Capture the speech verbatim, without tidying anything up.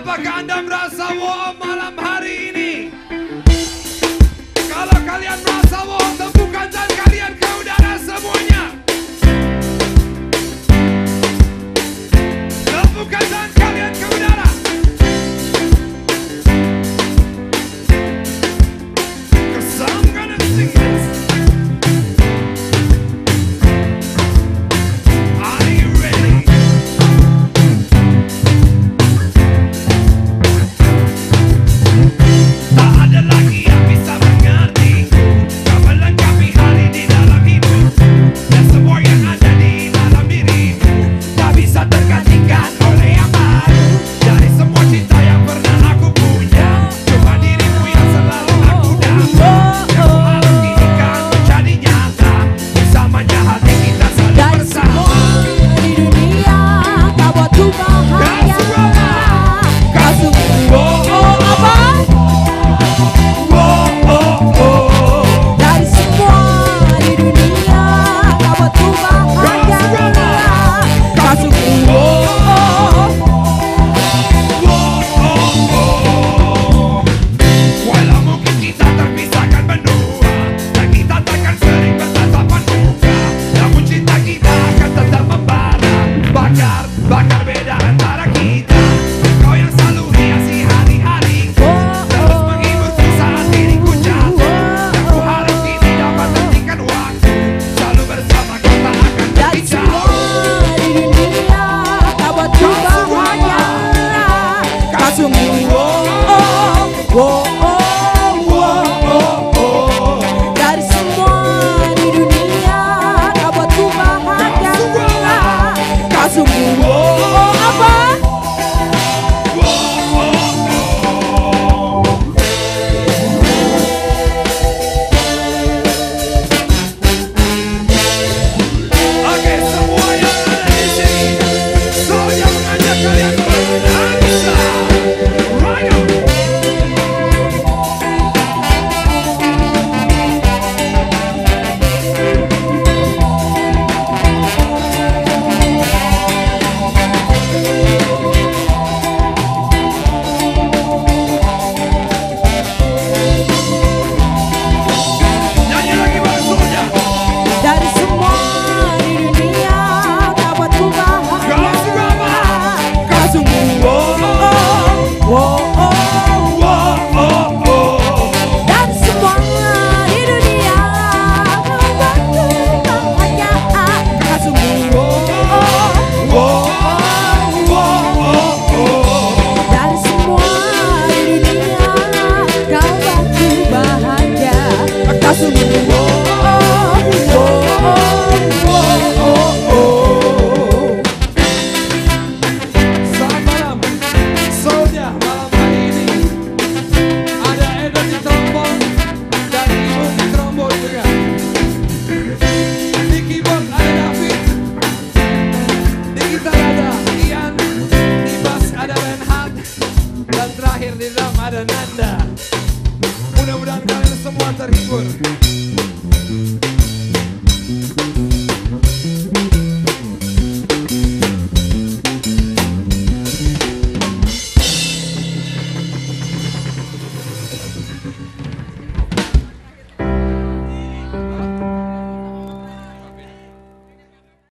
Apakah Anda merasa wow malam hari ini? Kalau kalian merasa wow, tepukan tangan kalian ke udara semuanya. Tepukan tangan kalian ke udara. Cause I'm gonna sing this. Are you ready? Tak ada lagi yang bisa mengertiku, kau melengkapi hari di dalam hidup, dan semua yang ada di dalam dirimu tak bisa tergantikan oleh yang baru. Dari semua cinta yang pernah aku punya, cuma dirimu yang selalu aku dapat. Yang ku harap kini kan menjadi nyata, bersamanya hati kita selalu bersama. Di dunia kau buatku bahagia. Kau sungguh oh apa? Dari semua di dunia kau buatku bahagia. Kau sungguh oh. Walau mungkin kita terpisahkan berdua, dan kita takkan sering bertatapan muka, namun cinta kita akan tetap membara. Bakar, bakar beda antara kita. Kau yang selalu hiasi hari-hariku, terus menghiburku saat diriku jatuh. Dan ku harap kini dapat hentikan waktu, selalu bersama kau tak akan Dari pergi semua jauh. di dunia kau buatku bahagia. Kau sungguh oh oh oh oh. Dari semua di dunia kau buatku bahagia. Kau sungguh oh apa? Oke, semua yang ada di sini, saya mengajak kalian bernyanyi. Right on. Nyanyi lagi bareng semuanya. Dari semua di dunia kau buatku bahagia. Kau sungguh oh oh oh. Dari semua di dunia kau buatku bahagia. Kau sungguh oh. Dari semua di dunia kau buatku bahagia. Kau sungguh oh. Selamat malam, Soulja. Malam hari ini ada Edo di trombon dan Ibu di trombon juga. Di keyboard ada David, di gitar ada Ian, di bass ada Renhard, dan terakhir di drum ada Nanda. Mudah-mudahan kalian semua terhibur.